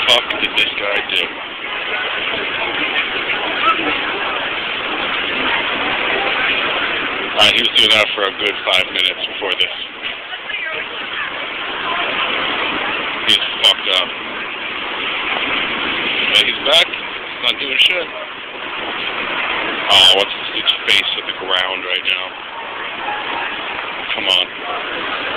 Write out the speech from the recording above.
fuck did this guy do? Alright, he was doing that for a good 5 minutes before this. He's fucked up. But he's back. He's not doing shit. Oh, what's his face at the ground right now? Come on.